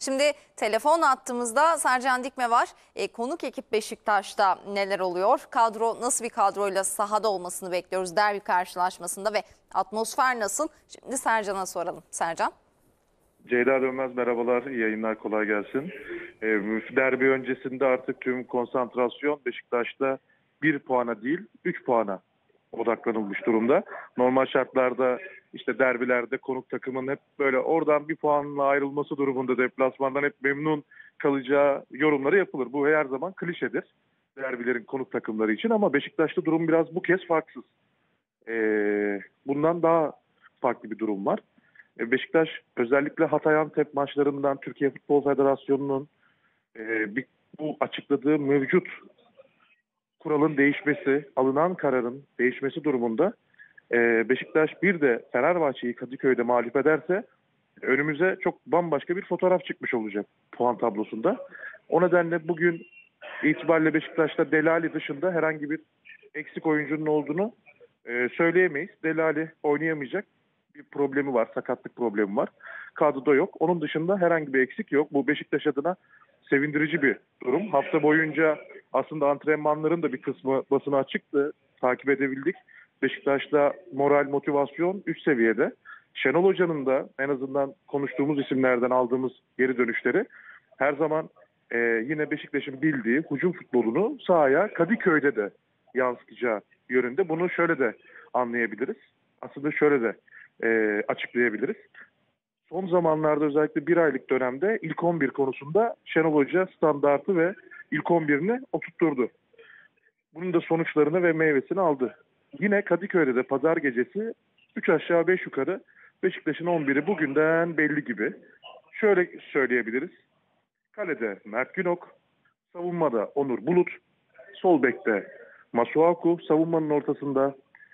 Şimdi telefon attığımızda Sercan Dikme var. Konuk ekip Beşiktaş'ta neler oluyor? Kadro nasıl bir kadroyla sahada olmasını bekliyoruz derbi karşılaşmasında ve atmosfer nasıl? Şimdi Sercan'a soralım. Sercan. Ceyda Dönmez merhabalar, iyi yayınlar, kolay gelsin. Derbi öncesinde artık tüm konsantrasyon Beşiktaş'ta 1 puana değil 3 puana odaklanılmış durumda. Normal şartlarda işte derbilerde konuk takımın hep böyle oradan 1 puanla ayrılması durumunda deplasmandan hep memnun kalacağı yorumları yapılır. Bu her zaman klişedir derbilerin konuk takımları için ama Beşiktaş'ta durum biraz bu kez farksız. Bundan daha farklı bir durum var. Beşiktaş özellikle Hatay Antep maçlarından Türkiye Futbol Federasyonu'nun bu açıkladığı mevcut kuralın değişmesi, alınan kararın değişmesi durumunda Beşiktaş bir de Fenerbahçe'yi Kadıköy'de mağlup ederse önümüze çok bambaşka bir fotoğraf çıkmış olacak puan tablosunda. O nedenle bugün itibariyle Beşiktaş'ta Delali dışında herhangi bir eksik oyuncunun olduğunu söyleyemeyiz. Delali oynayamayacak, bir problemi var, sakatlık problemi var. Kadroda yok. Onun dışında herhangi bir eksik yok. Bu Beşiktaş adına sevindirici bir durum. Hafta boyunca aslında antrenmanların da bir kısmı basına açıktı. Takip edebildik. Beşiktaş'ta moral, motivasyon üst seviyede. Şenol Hoca'nın da en azından konuştuğumuz isimlerden aldığımız geri dönüşleri her zaman yine Beşiktaş'ın bildiği hücum futbolunu sahaya Kadıköy'de de yansıtacağı yönünde. Bunu şöyle de anlayabiliriz. Aslında şöyle de açıklayabiliriz. Son zamanlarda özellikle bir aylık dönemde ilk 11 konusunda Şenol Hoca standartı ve ilk 11'ini oturtturdu. Bunun da sonuçlarını ve meyvesini aldı. Yine Kadıköy'de de pazar gecesi 3 aşağı 5 yukarı Beşiktaş'ın 11'i bugünden belli gibi. Şöyle söyleyebiliriz. Kalede Mert Günok, savunmada Onur Bulut, sol bekte Masuaku, savunmanın ortasında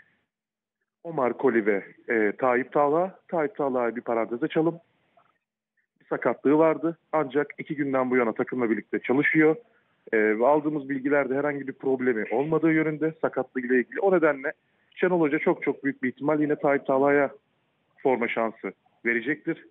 Omar Koli ve Tayyip Talha. Tayyip Talha'yı bir parantez açalım. Bir sakatlığı vardı. Ancak 2 günden bu yana takımla birlikte çalışıyor. Ve aldığımız bilgilerde herhangi bir problemi olmadığı yönünde sakatlığıyla ilgili. O nedenle Şenol Hoca çok büyük bir ihtimal yine Tayyip Talha'ya forma şansı verecektir.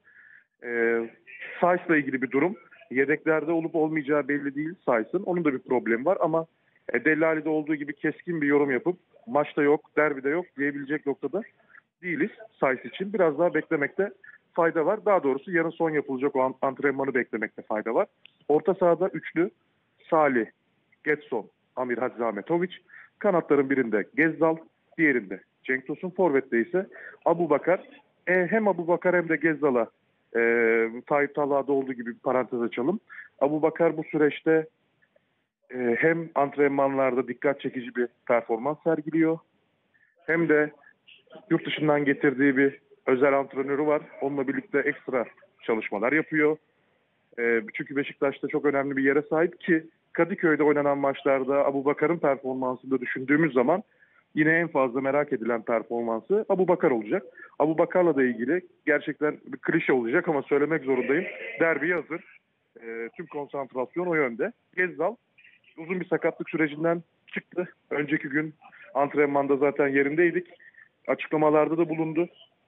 Saiz'la ilgili bir durum. Yedeklerde olup olmayacağı belli değil Saiz'ın. Onun da bir problemi var ama Delali'de olduğu gibi keskin bir yorum yapıp maçta yok, derbide yok diyebilecek noktada değiliz Saiz için. Biraz daha beklemekte fayda var. Daha doğrusu yarın son yapılacak o antrenmanı beklemekte fayda var. Orta sahada üçlü Salih, Getson, Amir Hadžiahmetović. Kanatların birinde Gezzal, diğerinde Cenk Tosun. Forvet'te ise Abubakar. Hem Abubakar hem de Gezzal'a Tayyip Talha'da olduğu gibi bir parantez açalım. Abubakar bu süreçte hem antrenmanlarda dikkat çekici bir performans sergiliyor hem de yurt dışından getirdiği bir özel antrenörü var. Onunla birlikte ekstra çalışmalar yapıyor. Çünkü Beşiktaş'ta çok önemli bir yere sahip ki Kadıköy'de oynanan maçlarda Abubakar'ın performansını da düşündüğümüz zaman yine en fazla merak edilen performansı Abubakar olacak. Abubakar'la da ilgili gerçekten bir klişe olacak ama söylemek zorundayım. Derbiye hazır. Tüm konsantrasyon o yönde. Gezzal uzun bir sakatlık sürecinden çıktı. Önceki gün antrenmanda zaten yerindeydik. Açıklamalarda da bulundu.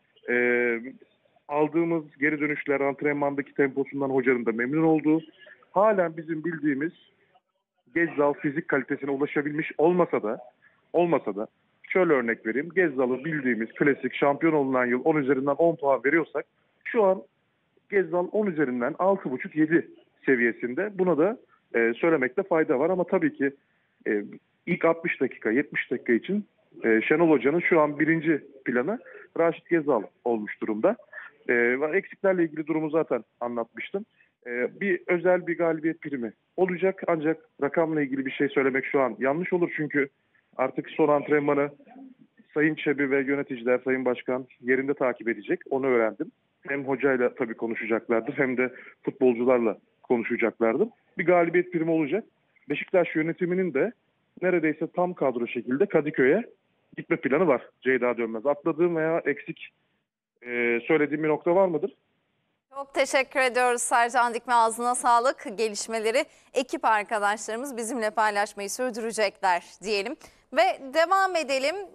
Aldığımız geri dönüşler antrenmandaki temposundan hocanın da memnun olduğu. Halen bizim bildiğimiz Gezzal fizik kalitesine ulaşabilmiş olmasa da şöyle örnek vereyim. Gezzal'ı bildiğimiz klasik şampiyon olunan yıl 10 üzerinden 10 puan veriyorsak şu an Gezzal 10 üzerinden 6,5-7 seviyesinde. Buna da söylemekte fayda var ama tabii ki ilk 60 dakika 70 dakika için Şenol Hoca'nın şu an birinci planı Raşit Gezzal olmuş durumda. Eksiklerle ilgili durumu zaten anlatmıştım. Bir özel bir galibiyet primi olacak ancak rakamla ilgili bir şey söylemek şu an yanlış olur çünkü artık son antrenmanı Sayın Çebi ve yöneticiler, Sayın Başkan yerinde takip edecek. Onu öğrendim. Hem hocayla tabii konuşacaklardır hem de futbolcularla konuşacaklardır. Bir galibiyet primi olacak. Beşiktaş yönetiminin de neredeyse tam kadro şekilde Kadıköy'e gitme planı var Ceyda Dönmez. Atladığım veya eksik söylediğim bir nokta var mıdır? Çok teşekkür ediyoruz Sercan Dikme, ağzına sağlık. Gelişmeleri ekip arkadaşlarımız bizimle paylaşmayı sürdürecekler diyelim. Ve devam edelim.